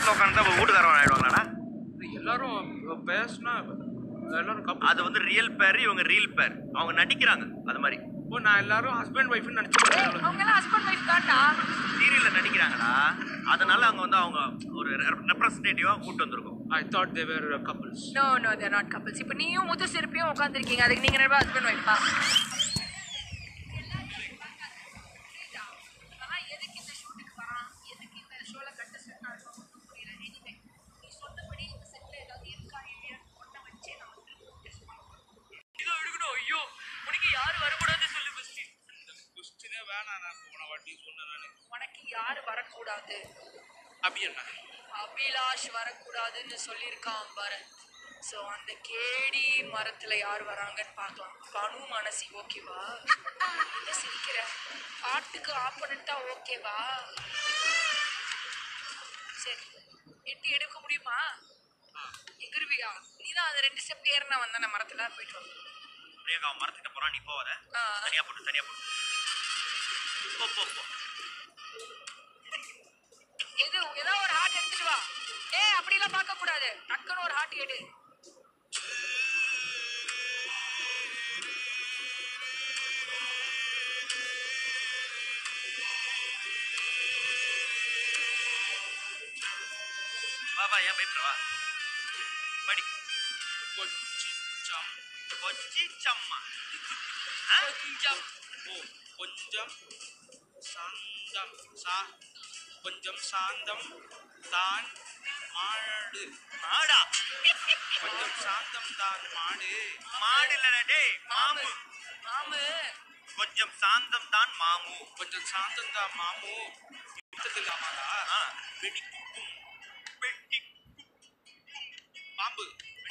பக்கத்துல உட்கார்ந்தா வீட்டுக்காரன் ஆயிடுவாங்களாடா? எல்லாரும் பேசினா எல்லாரும் கப்பல். அது வந்து ரியல் பேர், இவங்க ரீல் பேர். அவங்க நடிக்கிறாங்க அது மாதிரி. ஓ, நான் எல்லாரும் ஹஸ்பண்ட் ஒய்ஃப்னு நினைச்சேன். அவங்க எல்லாம் ஹஸ்பண்ட் ஒய்ஃப் தான்டா. சீரியல்ல நடிக்கிறாங்கடா. அதனால அவங்க வந்து அவங்க ஒரு ரெப்ரசன்டேட்டிவா கூட்டு வந்திருக்கோம். I thought they were couples. No, they're not couples. இப்போ நீயும் முத்து சிற்பியும் உட்கார்ந்திருக்கீங்க. அதுக்கு நீங்க என்ன ஹஸ்பண்ட் ஒய்ஃபா? எதுக்கு இந்த ஷூட்டுக்கு வரான்? எதுக்கு இந்த ஷோல கண்டஸ்டன்ட் ஆகணும்? புரியல. எனிவே நீ சொன்னபடி இந்த செட்ல ஏதாவது இருக்கா இல்லையா ஒண்ண வச்சே நான் டெஸ்ட் பண்ணுவேன். இதோ எடுக்கணும். ஐயோ, உனக்கு யார் வரக்கூடாது சொல்லு ஃபர்ஸ்ட். இந்த क्वेश्चनே வேணாம். நான் போன வாட்டி சொன்னேன் நானு. உனக்கு யார் வரக்கூடாது? அபி அண்ணா. அபிலாஷ் வரக்கூடாதுன்னு சொல்லியிருக்கான் பரத். ஸோ அந்த கேடி மரத்தில் யார் வராங்கன்னு பார்க்கலாம். பனு மனசி ஓகேவா? என்ன சிரிக்கிற? பாட்டுக்கு ஆப்போனண்டா ஓகேவா? சரி, எட்டி எடுக்க முடியுமா? எகிருவியா? நீ தான் அது 2 ஸ்டெப் ஏறினா வந்தானே மரத்தில் போயிட்டு வா. பிரியங்கா மரத்துக்கிட்ட போறான், நீ போவாத. தனியா போட்டு போ. எது ஏதோ ஒரு ஹார்ட் எடுத்துட்டு வா. அப்படிலாம் பார்க்க கூடாது. டக்குன்னு ஒரு ஹார்ட் எடு. வா ஏன் பயப்படுவா? படி. கொச்சிச்சம். கொச்சிச்சம்மா. கொஞ்சம் கொஞ்சம் சாந்தம் தான் மாடு. மாடா? கொஞ்சம் சாந்தம் தான் மாடு. மாடு இல்லடா டேய், மாமு. கொஞ்சம் சாந்தம் தான் மாமு. கொஞ்சம் சாந்தம் தான் மாமு. யுத்தத்தில் ஆமாடா. வெடிக்கும் பாம்பு.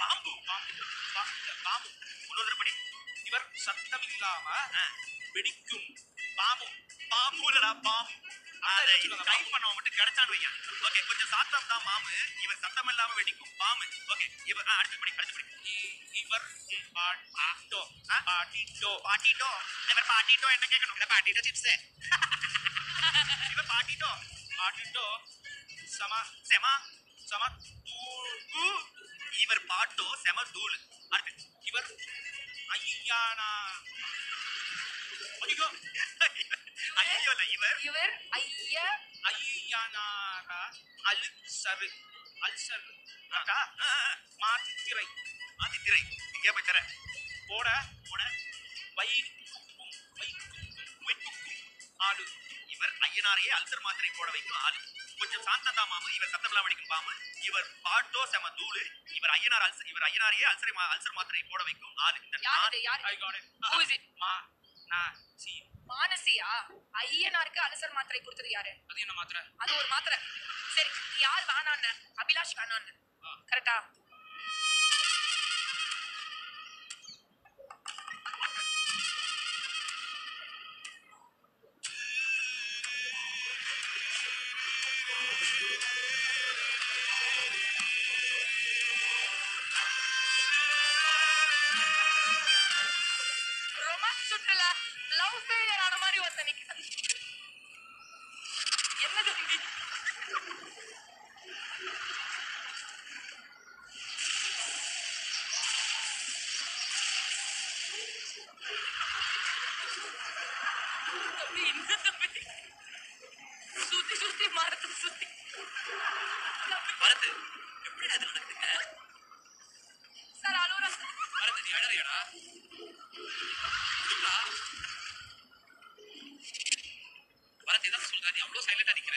இன்னொரு படி. இவர் சத்தம் இல்லாம வெடிக்கும் பாம்பு. பாம்புலடா பாம்பு. அதை டைப் பண்ணவன் மட்டும் கிடைச்சான்னு வையா. ஓகே, கொஞ்சம் சாத்தம் தான் மாமு. இவர் சத்தம் இல்லாம வெடிக்கும் பாம்பு. ஓகே, இவர் அடுத்து படி. இவர் பாட்டிட்டோ. இவர் பாட்டிட்டோ என்ன கேட்கணும்? Potato chips. இவர் பாட்டிட்டோ சம தூள். இவர் பாட்டோ செம தூள். அடுத்து இவர் ஐயானா. ஐயோ இல்ல இவர் ஐயானாரா. அல்சர் மாத்திரை. இங்கே போய் தர போட வயிற்றுக்கும் ஆளு. இவர் ஐயனாரையே அல்சர் மாத்திரை போட வைக்கும் ஆளு. கொஞ்சம் சாந்ததா மாமு. இவர் சத்தமில்லா வடிக்கும் பாம்பு. இவர் பாட்டோ செம தூளு. இவர் ஐயனாரையே அல்சர் மாத்திரை போட வைக்கும் ஆளு. மானசியா? ஐயனாருக்கு அல்சர் மாத்திரை கொடுத்தது யாரு? அது என்ன மாத்திரை? அது ஒரு மாத்திரை. சரி, யார் வேணான்னு? அபிலாஷ் வேணான்னு. கரெக்டா? ரொமான்ஸ் சுற்றுல லவ் ஃபெயிலியர் ஆன மாதிரி ஒருத்தன் நிக்கிறான். என்ன தம்பி? தம்பி என்ன தம்பி? சுத்தி மரத்தை சுத்தி பரத்து எப்படி அது நடக்குதுங்க? சார் அலோரா பரத்து, நீ அழறியாடா? பரத்து ஏதாவது சொல்றா? நீ அவ்வளவு சைலண்டா நிக்கிற.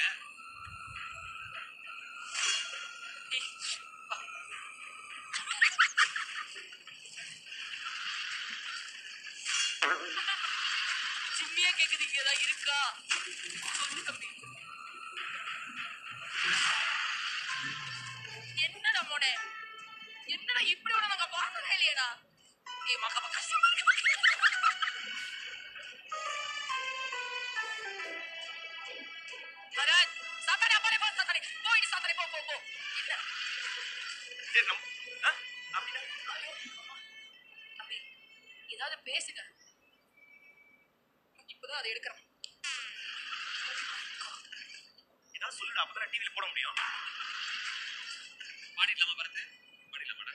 சிம்மியா கேக்குது. இங்க ஏதாவது இருக்கா? சொல்லு தம்பி. என்னடா மோனே, என்னடா இப்படி ஒண்ணு நாங்க பார்த்ததே இல்லையடா. மக்க கஷ்டமா இருக்கு. பரத், சாத்தானே அப்படி போ. சாத்தானே போ. இங்க சாத்தானே போ. என்ன சரி அப்படின்னா தம்பி ஏதாவது பேசுங்க. இப்பதான் அதை எடுக்கிறேன். ஏதாவது சொல்லுடா, அப்பதான் டிவில போட முடியும். பாடிடலாமா பரத்? பாடிடலாமாடா?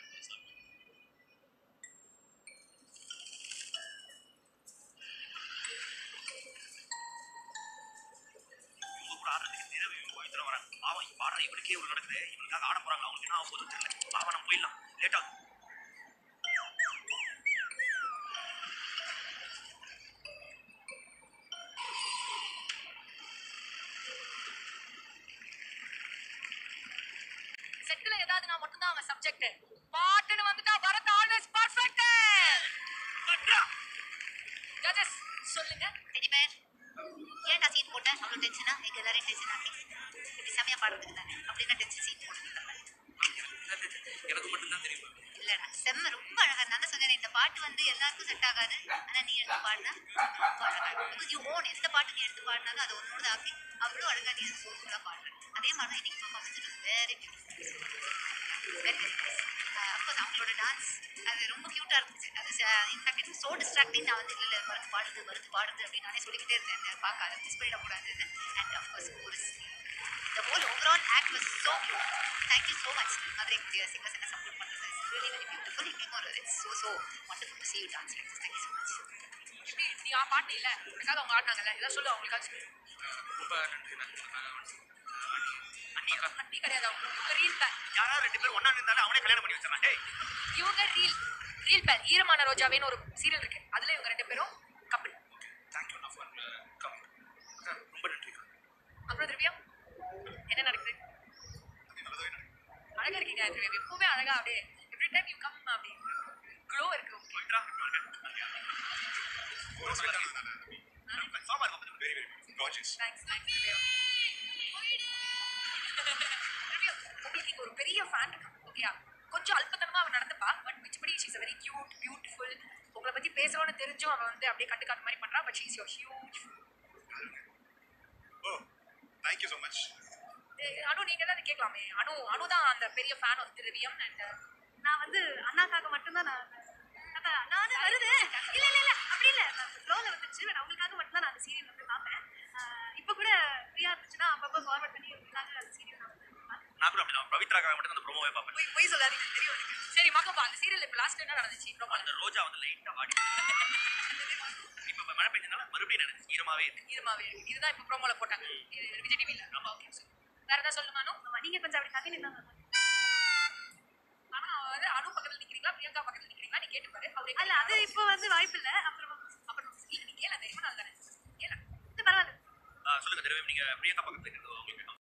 ஆடுறதுக்கு திரவியும் பவித்ரா வராங்க. பாவம் பாடுற இவனுக்கே இவ்வளவு நடக்குது. இவனுக்காக ஆட போறாங்க. அவங்களுக்கு என்ன ஆக போகுதுன்னு தெரியல. பாவம் நம்ம போயிடலாம். லேட் ஆகும். செட்ல ஏதாவது நான் மட்டும் தான் அவன் சப்ஜெக்ட். பாட்டுன்னு வந்துட்டா பரத் ஆல்வேஸ் பெர்ஃபெக்ட். ஜட்ஜஸ் சொல்லுங்க. டெடி பேர் ஏன்டா சீன் போட்ட? அவ்வளோ டென்ஷனா? எங்க எல்லாரையும் டென்ஷன் ஆக்கி இப்படி செமையா பாடுறதுக்கு தானே அப்படின்னா டென்ஷன் சீன் போட்டுருந்தேன். எனக்கு மட்டும்தான் தெரியுமா? இல்லடா செம்ம ரொம்ப அழகா. நான் தான் சொன்னேன் இந்த பாட்டு வந்து எல்லாருக்கும் செட் ஆகாது. ஆனா நீ எடுத்து பாடினா ரொம்ப அழகா இருக்கும். யூ ஓன் எந்த பாட்டு நீ எடுத்து பாடினாலும் அதை உன்னோட ஆக்கி அவ்வளோ அழகா நீ சூப்பரா பாடுற. அதே மாதிரி தான் இன்னைக்கு performance very beautiful. Very of course அவங்களோட டான்ஸ் அது ரொம்ப க்யூட்டா இருந்துச்சு. அது இன்ஃபேக்ட் இட்ஸ் ஸோ டிஸ்ட்ராக்டிங். நான் வந்து இல்லை மறுத்து பாடுது அப்படின்னு நானே சொல்லிக்கிட்டே இருந்தேன். பார்க்க அதை மிஸ் பண்ணிடக்கூடாதுன்னு. And of course course the whole overall act was so cute. Thank you so much. Madre Kudiya singers and support பண்றது is really very beautiful. It's so wonderful to see you dance like this. Thank you so much. இப்படி நீ பாட்டு இல்ல உனக்காக அவங்க ஆடினாங்கல்ல இதான் சொல்லு அவங்களுக்காக. ரொம்ப நன்றி. அண்ணி கிடையாது அவங்க ரீல் பேர். யாராவது ரெண்டு பேரும் ஒண்ணா இருந்தாலும் அவனே கல்யாணம் பண்ணி வச்சிடறான். டேய் இவங்க ரீல் பேர் ஈரமான ரோஜாவேன்னு ஒரு சீரியல் இருக்கு. அதுல இவங்க ரெண்டு பேரும் couple. Thank you for coming. ரொம்ப நன்றி. அப்புறம் திவ்யா என்ன நடக்குது? அழகா இருக்கீங்க திவ்யா. எப்பவுமே அழகா அப்படியே எவ்ரி டைம் யூ கம் அப்படி க்ளோ இருக்கு. பவித்ரா சாம்பார் வந்து very very gorgeous. Thanks Divya. Divya உங்களுக்கு இங்க ஒரு பெரிய ஃபேன் இருக்கு. ஓகேயா? கொஞ்சம் அல்பத்தனமா அவன் நடந்துப்பா. பட் மிச்சபடி she is a very cute beautiful. உங்களை பத்தி பேசணும்னு தெரிஞ்சும் அவன் வந்து அப்படியே கண்டுக்காத மாதிரி பண்றா. But she is your huge. Oh thank you so much. Anu நீங்க ஏதாவது கேட்கலாமே. அனு தான் அந்த பெரிய ஃபேன் ஆஃப் திரவியம். அண்ட் நான் வந்து அண்ணாக்காக மட்டும்தான் நானும் வருது. இல்ல அப்படி இல்ல ஃப்ளோல வந்துச்சு. பட் அவங்களுக்காக மட்டும்தான் நான் அந்த சீரியல் வந்து பார்ப்பேன். இப்போ கூட ஃப்ரீயா இருந்துச்சுன்னா அப்பப்போ ஃபார்வர்ட் பண்ணி உங்களுக்காக அந்த சீரியல் நான் நான் கூட அப்படிதான் பவித்ராக்காக மட்டும் அந்த ப்ரோமோவே பார்ப்பேன். போய் சொல்லாதீங்க தெரியும் எனக்கு. சரி மகப்பா அந்த சீரியல் இப்போ லாஸ்ட் என்ன நடந்துச்சு? அந்த ரோஜா வந்து லைட்டா வாடி. இப்ப மழை பெஞ்சனால மறுபடியும் நடந்துச்சு. ஈரமாவே இருக்கு. இதுதான் இப்போ ப்ரோமோல போட்டாங்க. இது விஜய் டிவில. ஆமா ஓகே. வேற ஏதாவது சொல்லுங்க அனு. நீங்க கொஞ்சம் அப்படி தள்ளி நின்னாங்க. ஆனா வந்து அனு பக்கத்துல நிக்கிறீங்களா பிரியங்கா பக்கத்துல நிக்கிறீங்களா நீ கேட்டு பாரு. அல்ல அது இப்போ வந்து வாய்ப்பு இல்ல. அப்புறம் இல்ல நீ கேள தெரியுமா நான் தானே கேள. பரவாயில்ல. சொல்லுங்க திரவியம் நீங்க பிரியங்கா பக்கத்துல இருக்கிறது உங்களுக்கு